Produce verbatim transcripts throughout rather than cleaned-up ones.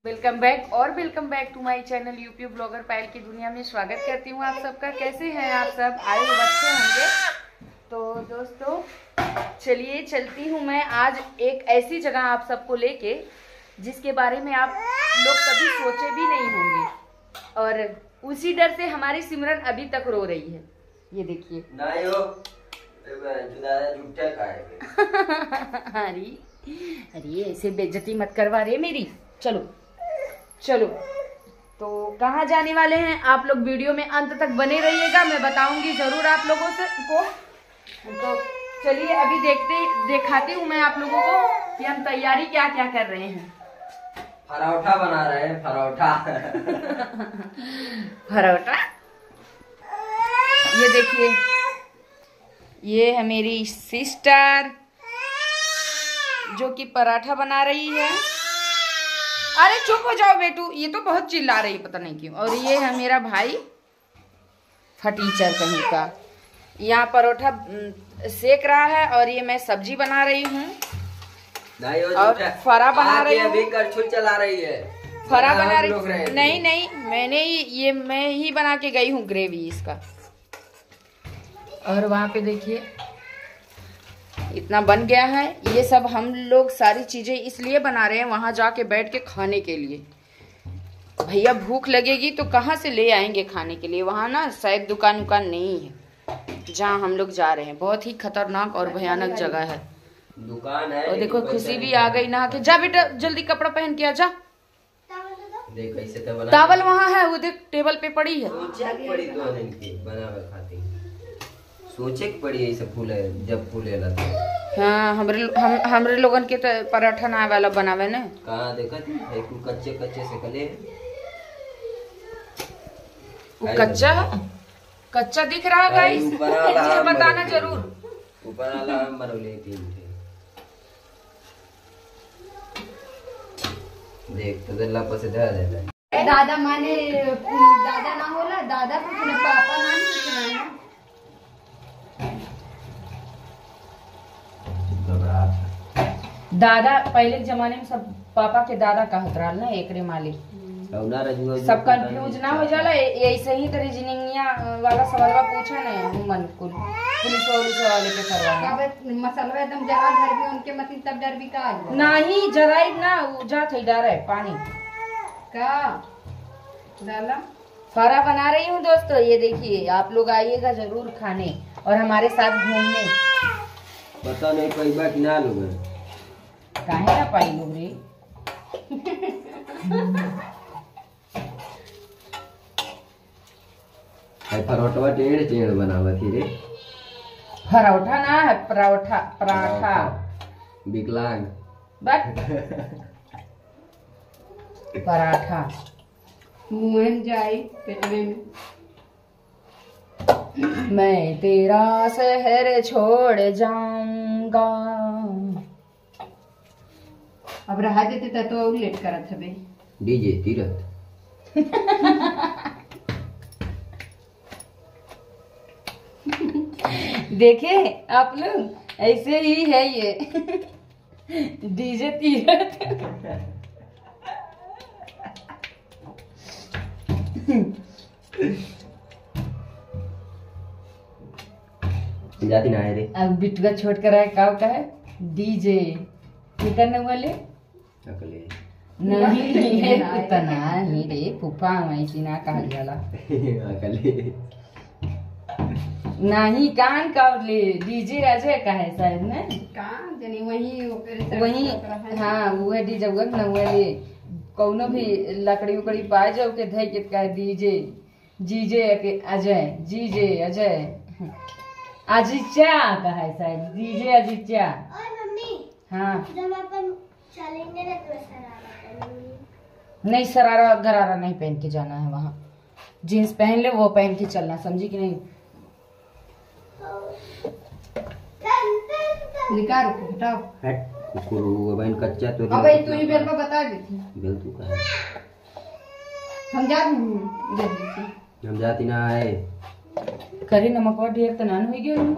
Welcome back और welcome back to my channel UP blogger Payal की दुनिया में स्वागत करती हूँ आप सबका। कैसे हैं आप सब? आए हो अच्छे होंगे। तो दोस्तों चलिए चलती हूँ मैं आज एक ऐसी जगह आप सबको लेके जिसके बारे में आप लोग कभी सोचे भी नहीं होंगे, और उसी डर से हमारी सिमरन अभी तक रो रही है। ये देखिए अरे अरे ऐसे बेइज्जती मत करवा रहे मेरी। चलो चलो तो कहाँ जाने वाले हैं आप लोग? वीडियो में अंत तक बने रहिएगा, मैं बताऊंगी जरूर आप लोगों से को। तो चलिए अभी देखते दिखाती हूँ मैं आप लोगों को कि हम तैयारी क्या क्या कर रहे हैं। परोठा बना रहे हैं, परोठा परोठा। ये देखिए ये है मेरी सिस्टर जो कि पराठा बना रही है। अरे चुप हो जाओ बेटू, ये तो बहुत चिल्ला रही है पता नहीं क्यों। और ये है मेरा भाई फटीचर कहीं का, यहाँ परोठा सेक रहा है और ये मैं सब्जी बना रही हूँ और फरा बना रही हूँ। करछुल चला रही है, फरा बना रही। नहीं नहीं मैंने ही ये मैं ही बना के गई हूँ ग्रेवी इसका। और वहाँ पे देखिए इतना बन गया है। ये सब हम लोग सारी चीजें इसलिए बना रहे हैं वहां जाके बैठ के खाने के लिए। भैया भूख लगेगी तो कहाँ से ले आएंगे खाने के लिए? वहां ना शायद दुकान उकान नहीं है जहाँ हम लोग जा रहे हैं। बहुत ही खतरनाक और भयानक जगह है। दुकान है। और देखो खुशी भी आ गई नहा के। जा बेटा जल्दी कपड़ा पहन के आ जा। देख कैसे तो बना। टावल वहाँ है, वो देख टेबल पे पड़ी है। सोचे की पड़ी है फूल है जब फूले लगे। हाँ हमरे हम हमरे लोगन के तो पराठा ना वाला बनावे ने। कहाँ देखा एक कच्चे कच्चे से कले वो कच्चा कच्चा दिख रहा है गाइस, मुझे बताना जरूर। ऊपर वाला हम बनौले तीन थे। देख तो दल्ला पर से धर देता दादा माने दादा ना होला, दादा कुछ ना पापा ना नहीं। दादा पहले के जमाने में सब पापा के दादा कहत रहा ना एकरे मालिक। सब कंफ्यूज ना हो जाला। ऐसे ही तो रीजनिंग वाला सवाल पूछा ना मन कुल पुलिस वाले पे करवाना। मसलवा एकदम जरा घर भी उनके मतीन तब डर भी का नहीं जराई ना वो जात है डर है पानी का डाला। फरा बना रही हूँ दोस्तों। ये देखिए आप लोग आइएगा जरूर खाने और हमारे साथ घूमने। पता नहीं कोई बात ना लोग काहे ना पाई लोग रे। परोठा टेढ़ टेढ़ बनावा थी रे। परोठा ना है पराठा पराठा विकलांग बट पराठा मुंह जाए पेटवे में। मैं तेरा शहर छोड़ जाऊंगा। अब रहा देते तो लेट करत हबे डीजे तीरथ। देखे आप लोग ऐसे ही है ये डीजे तीरथ। जाती ना है रे। अब बिटुआ छोड़ कर आए काव का है डीजे ये करने वाले अकले नहीं है उतना ही रे फूफा वैसी ना कहा जाला अकले नहीं कान का ले डीजे अजय का है शायद ना कान जनी वही वही। हाँ वो है डीजे वो ना वो ले कौनो भी लकड़ी उकड़ी पाए जाओ के धई के कहे डीजे जीजे के अजय जीजे अजय अजिचा का है शायद डीजे अजिचा। और मम्मी हाँ जब अपन चलेंगे ना तो शरारा नहीं शरारा गरारा नहीं पहन के जाना है। वहाँ जीन्स पहन ले वो पहन के चलना, समझी कि नहीं? निकाल हटाओ हट कुकुरू बहन कच्चा तो अब तू ही बेल पर बता देती बेल तू का समझा दूँ हम जाती ना है करी नमक ढेर तो नान हो गया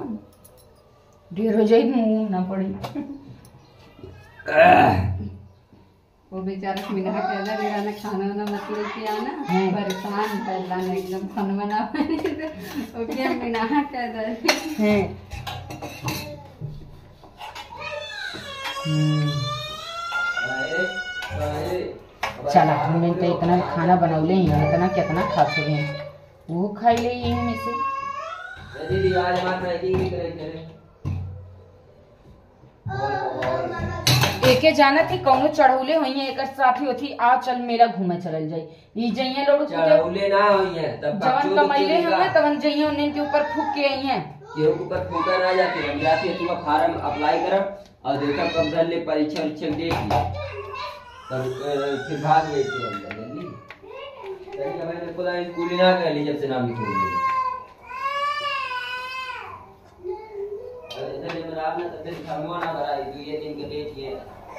ढेर हो जाए मुँह ना पड़ी। वो बेचारा मिना कहला मेरा ना खाना वाना मत लेके आना, परेशान कहला ना एकदम खाना बना ओके मिना कहला है। चला हमने तो इतना खाना बनौले ही हैं, इतना कितना खा चुके हैं, वो खाई ले यही में से। दीदी आज हमारे पैकिंग भी करे करे एके जाना थी कौनो चढ़ौले हुई है, एक साथी होती आ चल मेला घूमे चलल जाई ई जइए लोग चढ़ौले ना हुई है तब जवन कमाइले हमें तवन जइए उन्हें के ऊपर फूक के आई हैं, केहू के ऊपर फूका ना जाती हम जाती है तुम फॉर्म अप्लाई करब और देखा कब धर ले परीक्षा उरीक्षा देख ली तब फिर भाग गई थी हम जल्दी तभी मैंने खुदा स्कूल ना कर ली जब से नाम लिखूंगी अरे मेरा आपने तब से फॉर्म ना भरा है ये दिन के डेट ये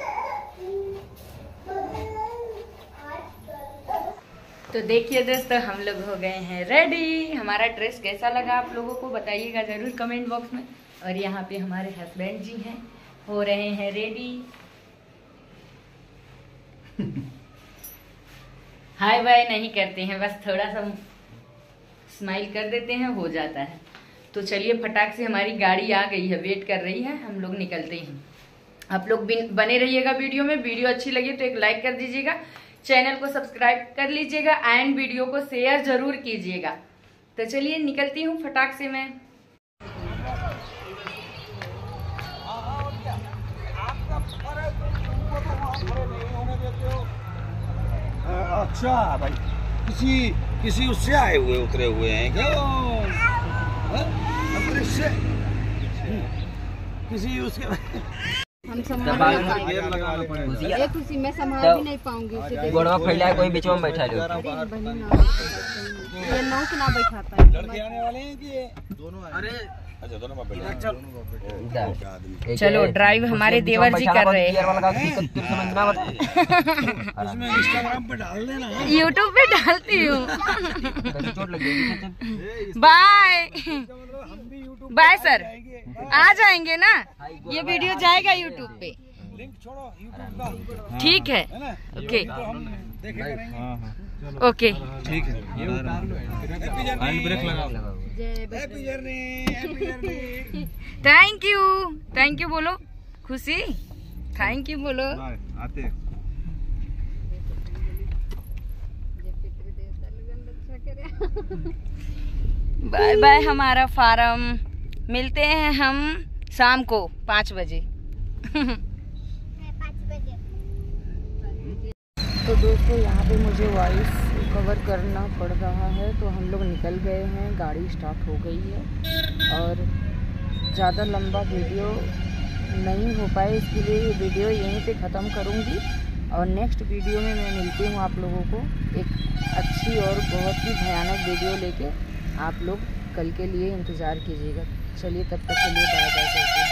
तो देखिए दोस्तों हम लोग हो गए हैं रेडी। हमारा ड्रेस कैसा लगा आप लोगों को बताइएगा जरूर कमेंट बॉक्स में। और यहाँ पे हमारे हस्बैंड जी हैं, हो रहे हैं रेडी। हाय बाय नहीं करते हैं, बस थोड़ा सा स्माइल कर देते हैं, हो जाता है। तो चलिए फटाक से हमारी गाड़ी आ गई है, वेट कर रही है, हम लोग निकलते हैं। आप लोग बने रहिएगा वीडियो में। वीडियो अच्छी लगी तो एक लाइक कर दीजिएगा, चैनल को सब्सक्राइब कर लीजिएगा एंड वीडियो को शेयर जरूर कीजिएगा। तो चलिए निकलती हूँ फटाक से मैं। अच्छा भाई किसी किसी उससे आए हुए उतरे हुए हैं क्या? से किसी उसके हम संभाल एक उसी में संभाल भी नहीं पाऊंगी। गोड़वा फैला कोई बीच में बैठा लो ये नौ से ना बैठाता है। लड़के आने वाले हैं कि दोनों? अरे अच्छा दोनों में बैठा। चलो ड्राइव हमारे देवर जी कर रहे हैं। उसमें इंस्टाग्राम पे डाल देना, यूट्यूब पे डालती हूँ। बाय बाय सर, आ जाएंगे ना, ये वीडियो जाएगा यूट्यूब पे। लिंक छोड़ो यूट्यूब का, ठीक है ओके ओके ठीक है। हैंड ब्रेक लगाओ। Happy journey, happy journey. Thank you thank you बोलो खुशी, थैंक यू बोलो। आते बाय बाय हमारा फार्म। मिलते हैं हम शाम को पाँच बजे। तो दोस्तों यहाँ पे मुझे वॉइस कवर करना पड़ रहा है, तो हम लोग निकल गए हैं, गाड़ी स्टार्ट हो गई है। और ज़्यादा लंबा वीडियो नहीं हो पाए, इसके लिए ये वीडियो यहीं पे ख़त्म करूँगी। और नेक्स्ट वीडियो में मैं मिलती हूँ आप लोगों को एक अच्छी और बहुत ही भयानक वीडियो लेके। आप लोग कल के लिए इंतज़ार कीजिएगा। चलिए तब तक के लिए बाय बाय करते हैं।